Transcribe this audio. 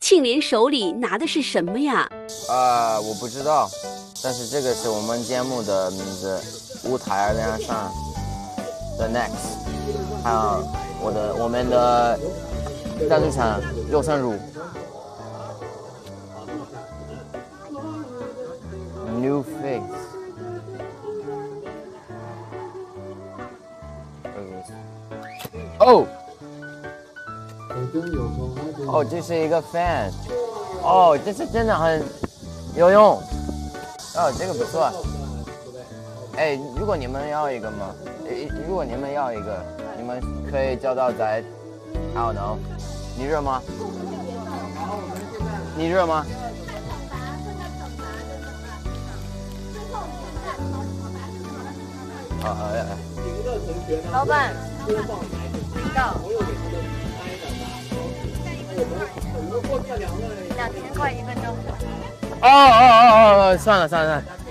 庆怜手里拿的是什么呀？ 我不知道，但是这个是我们节目的名字，舞台亮相的 Next， 还有我们的赞助商肉身乳 New Face。哦，这是一个 fan， 哦，这是真的很有用，哦，这个不错。哎，如果你们要一个吗？如果你们要一个，你们可以叫到在 I don't know， 你热吗？你热吗？ 老板，领导，2000块1分钟。 哦，算了。